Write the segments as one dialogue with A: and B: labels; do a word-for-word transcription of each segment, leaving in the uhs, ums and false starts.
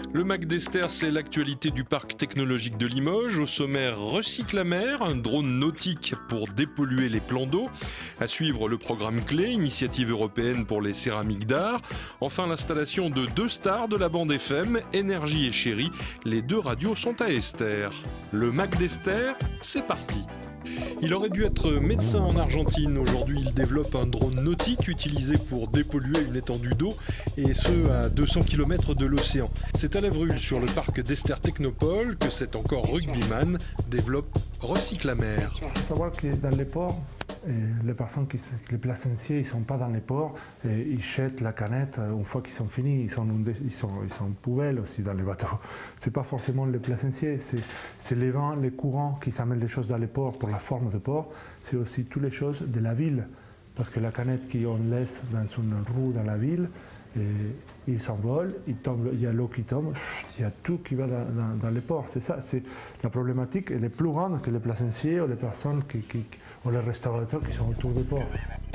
A: Le Mac d'Esther, c'est l'actualité du parc technologique de Limoges. Au sommaire, Recyclamer, un drone nautique pour dépolluer les plans d'eau. À suivre, le programme clé, initiative européenne pour les céramiques d'art. Enfin, l'installation de deux stars de la bande F M, Énergie et Chérie. Les deux radios sont à Esther. Le Mac d'Esther, c'est parti. Il aurait dû être médecin en Argentine. Aujourd'hui, il développe un drone nautique utilisé pour dépolluer une étendue d'eau, et ce à deux cents kilomètres de l'océan. C'est à Lavrulle, sur le parc d'Esther Technopole, que cet encore rugbyman développe Recyclamer.
B: Il faut savoir que dans les ports, les personnes, qui, les placenciers, ils ne sont pas dans les ports, et ils jettent la canette une fois qu'ils sont finis, ils sont, ils sont, ils sont poubelles aussi dans les bateaux. Ce n'est pas forcément les placenciers, c'est les vents, les courants qui s'amènent les choses dans les ports pour la forme de port, c'est aussi toutes les choses de la ville, parce que la canette qu'on laisse dans une roue dans la ville, et il s'envole, il tombe, il y a l'eau qui tombe, il y a tout qui va dans, dans, dans les ports. C'est ça, c'est la problématique, elle est plus grande que les placenciers ou les personnes qui, qui, ou les restaurateurs qui sont autour des ports.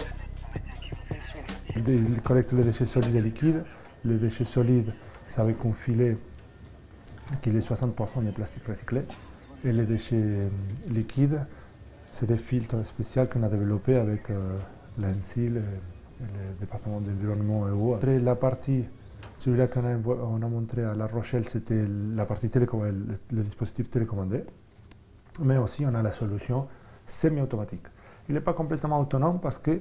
B: Ils collectent les déchets solides et liquides. Les déchets solides, c'est avec un filet qui est soixante pour cent des plastiques recyclés. Et les déchets liquides, c'est des filtres spéciaux qu'on a développés avec euh, l'A N S I L et le département de l'environnement et eau. Après la partie, celui-là qu'on a, on a montré à La Rochelle, c'était la partie télécommandée, le, le dispositif télécommandé. Mais aussi, on a la solution semi-automatique. Il n'est pas complètement autonome parce que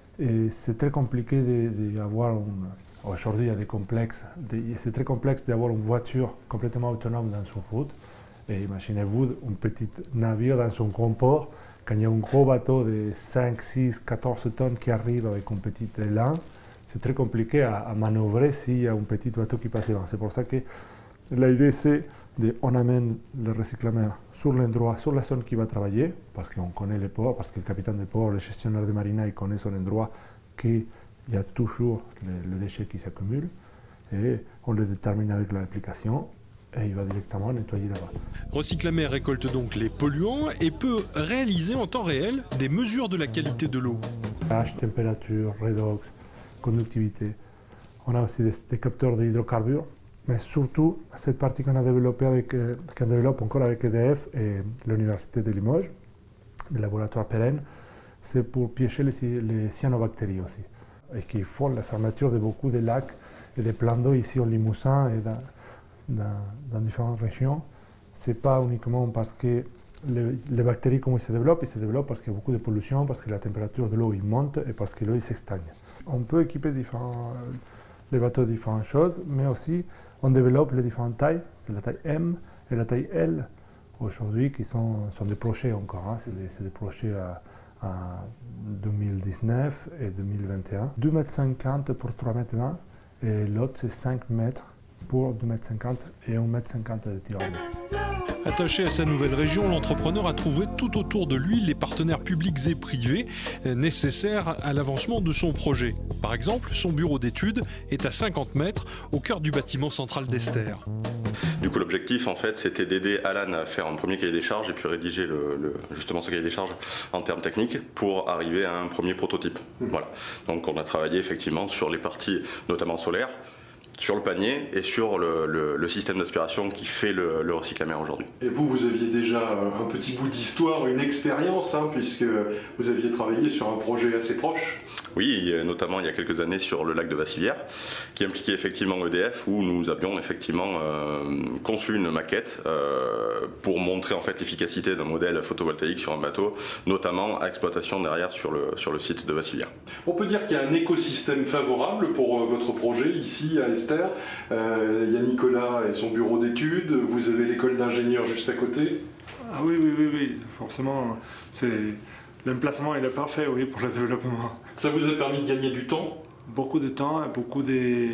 B: c'est très compliqué d'avoir, aujourd'hui il y a des complexes, c'est très complexe d'avoir une voiture complètement autonome dans son route. Et imaginez-vous un petit navire dans son grand port, quand il y a un gros bateau de cinq, six, quatorze tonnes qui arrive avec un petit élan, c'est très compliqué à, à manœuvrer s'il y a un petit bateau qui passe devant. C'est pour ça que l'idée c'est qu'on amène le Recyclamer sur l'endroit, sur la zone qui va travailler, parce qu'on connaît les ports, parce que le capitaine de port, le gestionnaire de marina, il connaît son endroit, qu'il y a toujours le, le déchet qui s'accumule, et on le détermine avec l'application. Et il va directement nettoyer là-bas.
A: Recyclamer récolte donc les polluants et peut réaliser en temps réel des mesures de la qualité de l'eau.
B: pH, température, redox, conductivité. On a aussi des, des capteurs d'hydrocarbures, mais surtout cette partie qu'on a développée avec, euh, qu'on développe encore avec E D F et l'Université de Limoges, le laboratoire pérenne, c'est pour piéger les, les cyanobactéries aussi, et qui font la fermeture de beaucoup de lacs et de plans d'eau ici au Limousin et dans, Dans, dans différentes régions. Ce n'est pas uniquement parce que les, les bactéries, comment ils se développent, ils se développent parce qu'il y a beaucoup de pollution, parce que la température de l'eau monte et parce que l'eau s'estagne. On peut équiper différents, les bateaux de différentes choses, mais aussi on développe les différentes tailles, c'est la taille M et la taille L aujourd'hui qui sont, sont des projets encore, hein. C'est des, des projets à, à deux mille dix-neuf et deux mille vingt et un. deux mètres cinquante pour trois mètres vingt et l'autre c'est cinq mètres pour deux mètres cinquante et un mètre cinquante de tirage.
A: Attaché à sa nouvelle région, l'entrepreneur a trouvé tout autour de lui les partenaires publics et privés nécessaires à l'avancement de son projet. Par exemple, son bureau d'études est à cinquante mètres au cœur du bâtiment central d'Esther.
C: Du coup, l'objectif, en fait, c'était d'aider Alan à faire un premier cahier des charges et puis rédiger le, le, justement ce cahier des charges en termes techniques pour arriver à un premier prototype. Mmh. Voilà. Donc, on a travaillé effectivement sur les parties, notamment solaires, sur le panier et sur le, le, le système d'aspiration qui fait le, le Recyclamer aujourd'hui.
D: Et vous, vous aviez déjà un petit bout d'histoire, une expérience, hein, puisque vous aviez travaillé sur un projet assez proche.
C: Oui, notamment il y a quelques années sur le lac de Vassilières, qui impliquait effectivement E D F, où nous avions effectivement euh, conçu une maquette euh, pour montrer en fait l'efficacité d'un modèle photovoltaïque sur un bateau, notamment à exploitation derrière sur le, sur le site de Vassilières.
D: On peut dire qu'il y a un écosystème favorable pour euh, votre projet ici à Esther. Euh, il y a Nicolas et son bureau d'études, vous avez l'école d'ingénieurs juste à côté.
B: Ah oui, oui, oui, oui. Forcément, l'emplacement il est parfait, oui, pour le développement.
D: Ça vous a permis de gagner du temps?
B: Beaucoup de temps, et beaucoup de,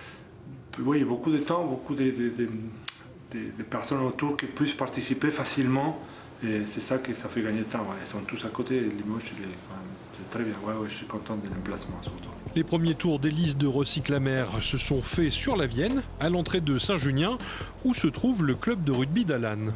B: oui, beaucoup de temps, beaucoup de, de, de, de, de personnes autour qui puissent participer facilement. Et c'est ça que ça fait gagner de temps. Ouais. Ils sont tous à côté, Limoges, c'est très bien. Ouais, ouais, je suis content de l'emplacement surtout.
A: Les premiers tours d'hélice de Recyclamer se sont faits sur la Vienne, à l'entrée de Saint-Junien, où se trouve le club de rugby d'Alan.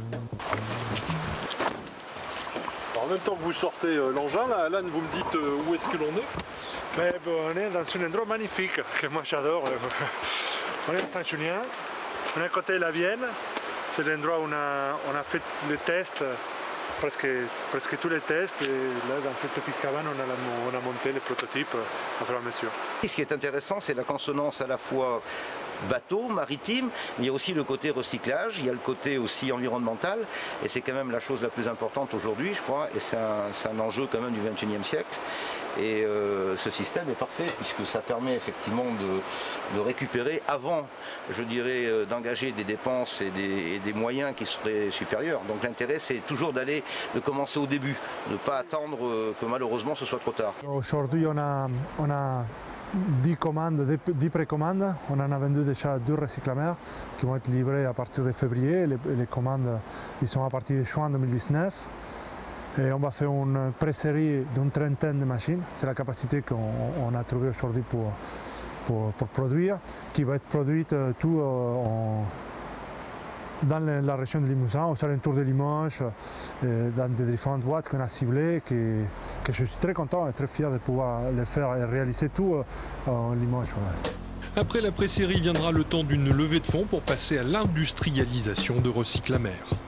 D: En même temps que vous sortez l'engin, là, Alan, vous me dites où est-ce que l'on est?
B: Mais bon, on est dans un endroit magnifique, que moi j'adore. On est à Saint-Junien. On a à côté la Vienne, c'est l'endroit où on a, on a fait des tests, presque, presque tous les tests. Et là, dans cette petite cabane, on a, la, on a monté les prototypes à fur et à mesure.
E: Ce qui est intéressant, c'est la consonance à la fois bateau, maritime, mais il y a aussi le côté recyclage, il y a le côté aussi environnemental, et c'est quand même la chose la plus importante aujourd'hui, je crois, et c'est un, un enjeu quand même du vingt et unième siècle. Et euh, ce système est parfait, puisque ça permet effectivement de, de récupérer avant, je dirais, euh, d'engager des dépenses et des, et des moyens qui seraient supérieurs. Donc l'intérêt, c'est toujours d'aller, de commencer au début, de ne pas attendre euh, que malheureusement ce soit trop tard.
B: Aujourd'hui, on a, on a dix commandes, dix précommandes. On en a vendu déjà deux recyclamers qui vont être livrés à partir de février. Les, les commandes, ils sont à partir de juin deux mille dix-neuf. Et on va faire une pré-série d'une trentaine de machines. C'est la capacité qu'on a trouvée aujourd'hui pour, pour, pour produire, qui va être produite tout en, dans la région de Limousin, aux alentours de Limoges, dans des différentes boîtes qu'on a ciblées, que, que je suis très content et très fier de pouvoir les faire et réaliser tout en Limoges. Ouais.
A: Après la pré-série viendra le temps d'une levée de fonds pour passer à l'industrialisation de Recyclamer.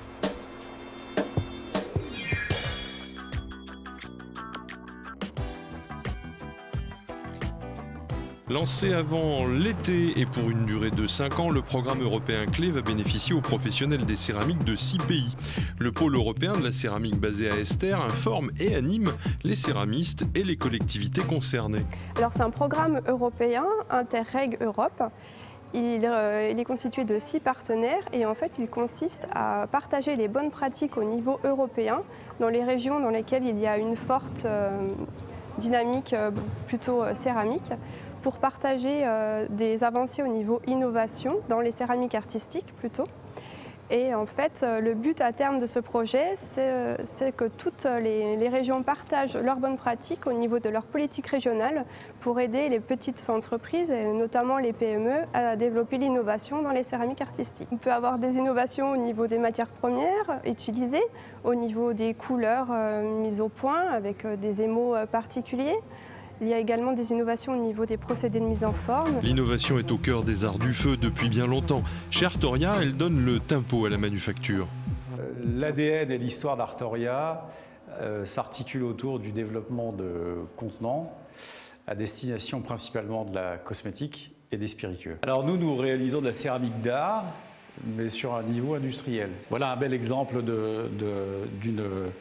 A: Lancé avant l'été et pour une durée de cinq ans, le programme européen Clé va bénéficier aux professionnels des céramiques de six pays. Le pôle européen de la céramique basé à Esther informe et anime les céramistes et les collectivités concernées.
F: Alors c'est un programme européen, Interreg Europe. Il, euh, il est constitué de six partenaires et en fait il consiste à partager les bonnes pratiques au niveau européen dans les régions dans lesquelles il y a une forte euh, dynamique euh, plutôt euh, céramique, pour partager euh, des avancées au niveau innovation, dans les céramiques artistiques plutôt. Et en fait, euh, le but à terme de ce projet, c'est euh, que toutes les, les régions partagent leurs bonnes pratiques au niveau de leur politique régionale pour aider les petites entreprises, et notamment les P M E, à développer l'innovation dans les céramiques artistiques. On peut avoir des innovations au niveau des matières premières utilisées, au niveau des couleurs euh, mises au point avec euh, des émaux euh, particuliers. Il y a également des innovations au niveau des procédés de mise en forme.
A: L'innovation est au cœur des arts du feu depuis bien longtemps. Chez Artoria, elle donne le tempo à la manufacture.
G: L'A D N et l'histoire d'Artoria euh, s'articulent autour du développement de contenants à destination principalement de la cosmétique et des spiritueux. Alors nous, nous réalisons de la céramique d'art, mais sur un niveau industriel. Voilà un bel exemple de, de, d'une...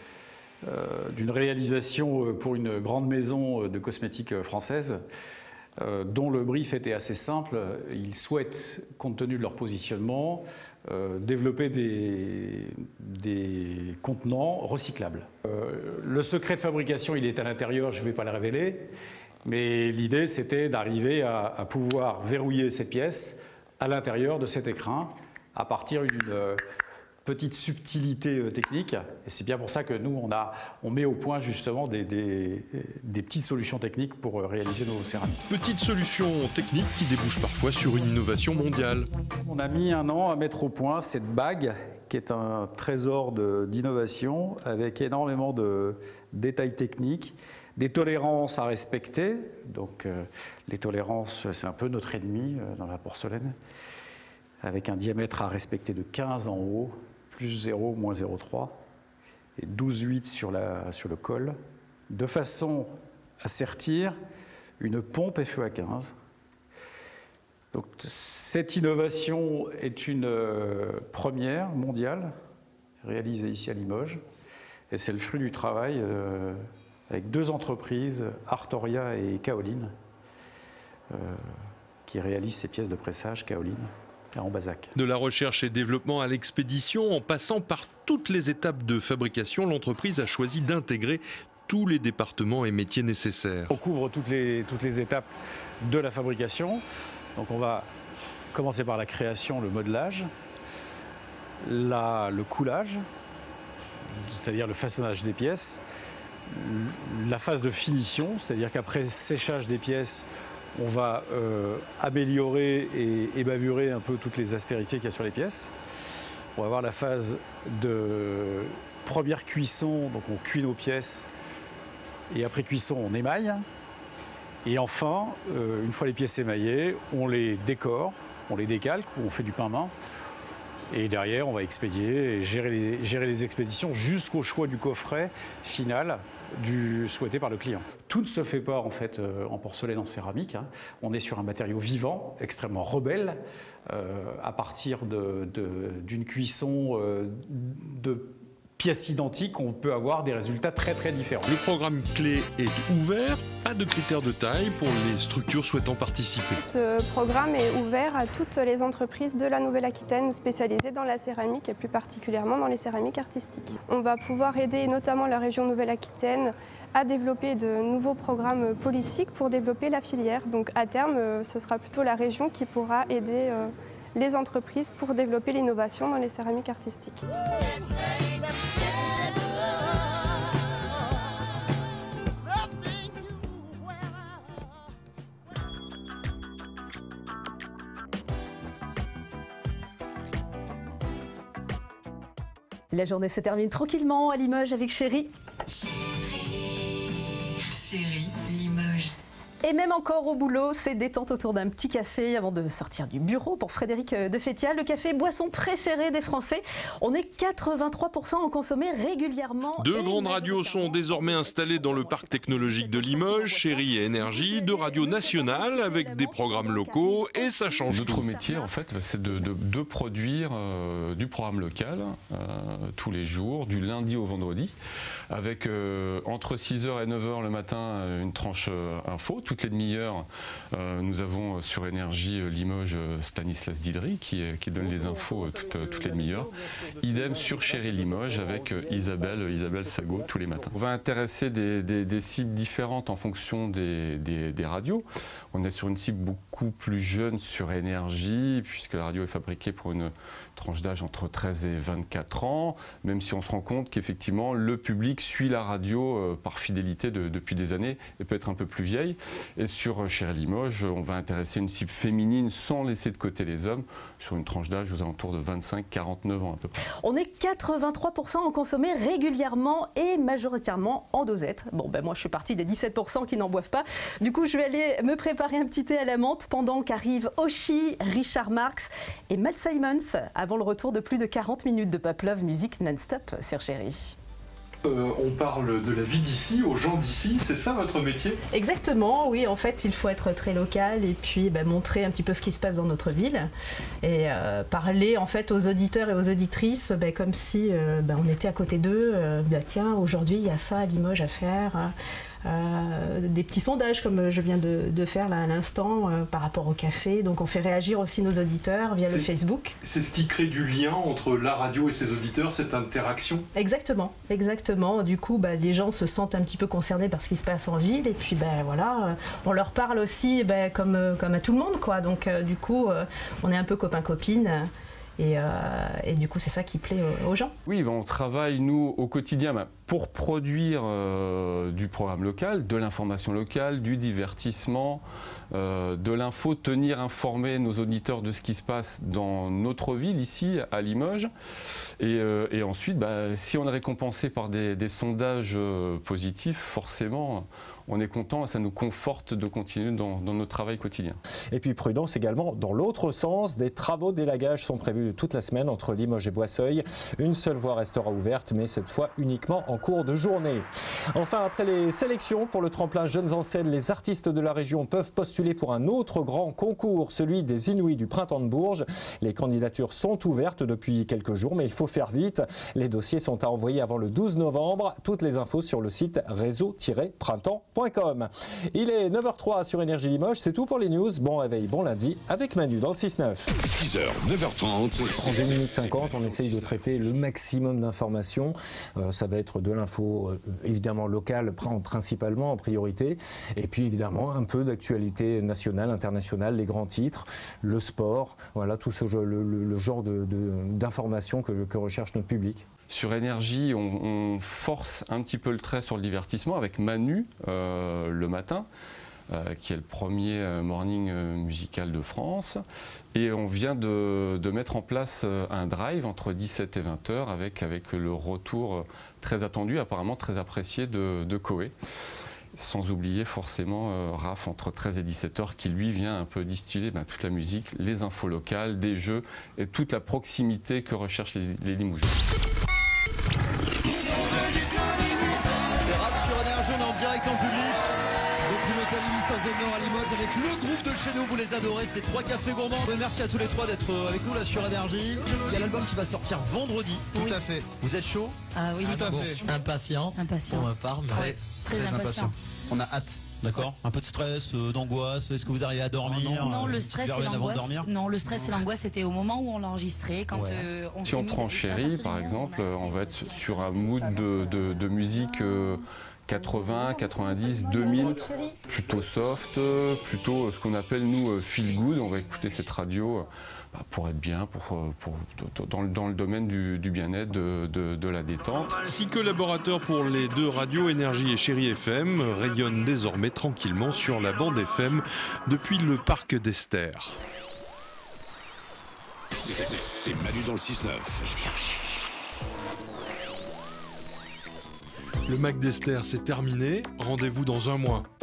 G: Euh, d'une réalisation pour une grande maison de cosmétiques française euh, dont le brief était assez simple. Ils souhaitent, compte tenu de leur positionnement, euh, développer des, des contenants recyclables. Euh, le secret de fabrication, il est à l'intérieur, je ne vais pas le révéler, mais l'idée c'était d'arriver à, à pouvoir verrouiller cette pièce à l'intérieur de cet écrin à partir d'une euh, petite subtilité technique, et c'est bien pour ça que nous, on, a, on met au point justement des, des, des petites solutions techniques pour réaliser nos céramiques.
A: Petites solutions techniques qui débouchent parfois sur une innovation mondiale.
G: On a mis un an à mettre au point cette bague, qui est un trésor d'innovation, avec énormément de détails techniques, des tolérances à respecter. Donc euh, les tolérances, c'est un peu notre ennemi euh, dans la porcelaine, avec un diamètre à respecter de quinze en haut, plus zéro, moins zéro virgule trois, et douze virgule huit sur, la, sur le col, de façon à sertir une pompe F E A quinze. Donc, cette innovation est une euh, première mondiale, réalisée ici à Limoges, et c'est le fruit du travail euh, avec deux entreprises, Artoria et Kaolin, euh, qui réalisent ces pièces de pressage Kaolin. En Bazac.
A: De la recherche et développement à l'expédition, en passant par toutes les étapes de fabrication, l'entreprise a choisi d'intégrer tous les départements et métiers nécessaires.
G: On couvre toutes les, toutes les étapes de la fabrication. Donc on va commencer par la création, le modelage, la, le coulage, c'est-à-dire le façonnage des pièces, la phase de finition, c'est-à-dire qu'après séchage des pièces, on va euh, améliorer et ébavurer un peu toutes les aspérités qu'il y a sur les pièces. On va avoir la phase de première cuisson, donc on cuit nos pièces et après cuisson on émaille. Et enfin, euh, une fois les pièces émaillées, on les décore, on les décalque ou on fait du pain-main Et derrière, on va expédier et gérer les, gérer les expéditions jusqu'au choix du coffret final du, souhaité par le client. Tout ne se fait pas en fait euh, en porcelaine, en céramique. Hein. On est sur un matériau vivant, extrêmement rebelle, euh, à partir de, de, d'une cuisson euh, de pièces identiques, on peut avoir des résultats très très différents.
A: Le programme Clé est ouvert, pas de critères de taille pour les structures souhaitant participer.
F: Ce programme est ouvert à toutes les entreprises de la Nouvelle-Aquitaine spécialisées dans la céramique et plus particulièrement dans les céramiques artistiques. On va pouvoir aider notamment la région Nouvelle-Aquitaine à développer de nouveaux programmes politiques pour développer la filière. Donc à terme, ce sera plutôt la région qui pourra aider les entreprises pour développer l'innovation dans les céramiques artistiques.
H: La journée se termine tranquillement à Limoges avec Chéri.
I: Chéri, Limoges.
H: Et même encore au boulot, c'est détente autour d'un petit café avant de sortir du bureau pour Frédéric de Fétial. Le café, boisson préférée des Français. On est quatre-vingt-trois pour cent en consommer régulièrement.
A: Deux grandes radios sont désormais installées dans le parc technologique de Limoges, Chéri et Énergie, deux radios nationales avec des programmes locaux et ça change
J: Notre
A: tout.
J: métier, en fait, c'est de, de, de produire euh, du programme local euh, tous les jours, du lundi au vendredi, avec euh, entre six heures et neuf heures le matin une tranche euh, info. Toutes les demi-heures, euh, nous avons sur Énergie Limoges Stanislas Didry qui, qui donne les infos toutes, toutes les demi-heures. Idem sur Chéri Limoges avec Isabelle, Isabelle Sago tous les matins. On va intéresser des, des, des cibles différentes en fonction des, des, des radios. On est sur une cible beaucoup plus jeune sur Énergie puisque la radio est fabriquée pour une tranche d'âge entre treize et vingt-quatre ans, même si on se rend compte qu'effectivement le public suit la radio euh, par fidélité de, depuis des années et peut être un peu plus vieille. Et sur Chéri Limoges, on va intéresser une cible féminine sans laisser de côté les hommes sur une tranche d'âge aux alentours de vingt-cinq à quarante-neuf ans à peu près.
H: On est quatre-vingt-trois pour cent en consommer régulièrement et majoritairement en dosette. Bon ben moi je suis partie des dix-sept pour cent qui n'en boivent pas. Du coup je vais aller me préparer un petit thé à la menthe pendant qu'arrivent Oshi, Richard Marx et Matt Simons avant le retour de plus de quarante minutes de Pop Love musique non-stop sur Chéri.
D: Euh, on parle de la vie d'ici, aux gens d'ici, c'est ça votre métier?
H: Exactement, oui, en fait il faut être très local et puis bah, montrer un petit peu ce qui se passe dans notre ville et euh, parler en fait aux auditeurs et aux auditrices bah, comme si euh, bah, on était à côté d'eux, euh, bah, tiens aujourd'hui il y a ça à Limoges à faire. Hein. Euh, des petits sondages comme je viens de, de faire là à l'instant euh, par rapport au café. Donc on fait réagir aussi nos auditeurs via le Facebook.
D: C'est ce qui crée du lien entre la radio et ses auditeurs, cette interaction?
H: Exactement, exactement. Du coup, bah, les gens se sentent un petit peu concernés par ce qui se passe en ville et puis bah, voilà, euh, on leur parle aussi bah, comme, euh, comme à tout le monde, quoi. Donc euh, du coup, euh, on est un peu copains-copines. Et, euh, et du coup, c'est ça qui plaît aux, aux gens.
J: Oui, ben on travaille, nous, au quotidien, ben, pour produire euh, du programme local, de l'information locale, du divertissement, euh, de l'info, tenir informés nos auditeurs de ce qui se passe dans notre ville, ici, à Limoges. Et, euh, et ensuite, ben, si on est récompensé par des, des sondages euh, positifs, forcément, on est content et ça nous conforte de continuer dans, dans notre travail quotidien.
K: Et puis prudence également dans l'autre sens, des travaux d'élagage sont prévus toute la semaine entre Limoges et Boisseuil. Une seule voie restera ouverte, mais cette fois uniquement en cours de journée. Enfin, après les sélections pour le tremplin Jeunes en Scène, les artistes de la région peuvent postuler pour un autre grand concours, celui des Inouïs du Printemps de Bourges. Les candidatures sont ouvertes depuis quelques jours, mais il faut faire vite. Les dossiers sont à envoyer avant le douze novembre. Toutes les infos sur le site réseau tiret printemps point com. Il est neuf heures zéro trois sur Énergie Limoges, c'est tout pour les news. Bon réveil, bon lundi avec Manu dans le six neuf.
L: six heures, neuf heures trente.
K: En deux minutes cinquante, on essaye de traiter le maximum d'informations. Euh, ça va être de l'info euh, évidemment locale principalement en priorité. Et puis évidemment un peu d'actualité nationale, internationale, les grands titres, le sport, voilà tout ce le, le, le genre de, de, d'informations que, que recherche notre public.
J: Sur Énergie, on, on force un petit peu le trait sur le divertissement avec Manu euh, le matin, euh, qui est le premier euh, morning euh, musical de France. Et on vient de, de mettre en place euh, un drive entre dix-sept et vingt heures avec, avec le retour très attendu, apparemment très apprécié de, de Koé. sans oublier forcément euh, Raph entre treize et dix-sept heures qui lui vient un peu distiller ben, toute la musique, les infos locales, des jeux et toute la proximité que recherchent les, les Limoges.
L: C'est Raph sur Énergie, on est en direct en public. Depuis l'hôtel Ibis en zone nord à Limoges avec le groupe de chez nous, vous les adorez, c'est trois cafés gourmands. Merci à tous les trois d'être avec nous là sur Énergie. Il y a l'album qui va sortir vendredi. Tout oui. à fait. Vous êtes chaud?
M: Ah oui,
L: tout à
M: bon.
L: fait. Impatient.
M: Impatient.
L: On parle.
M: Très, très, très impatient. impatient.
L: On a hâte. D'accord. Un peu de stress, euh, d'angoisse. Est-ce que vous arrivez à dormir?
M: Non, non, le stress et l'angoisse. Non, le stress et l'angoisse, c'était au moment où on l'a enregistré. Quand ouais. euh, on
J: si on prend Chéri, par exemple, on, on va être sur un mood de, de, de musique euh, quatre-vingts, quatre-vingt-dix, deux mille, plutôt soft, plutôt ce qu'on appelle nous feel good. On va écouter cette radio bah, pour être bien, pour, pour, dans, le, dans le domaine du, du bien-être, de, de, de la détente.
A: Six collaborateurs pour les deux radios Énergie et Chéri F M rayonnent désormais tranquillement sur la bande F M depuis le parc d'Ester.
N: C'est Manu dans le six neuf. Énergie.
A: Le Mac d'Ester, c'est terminé. Rendez-vous dans un mois.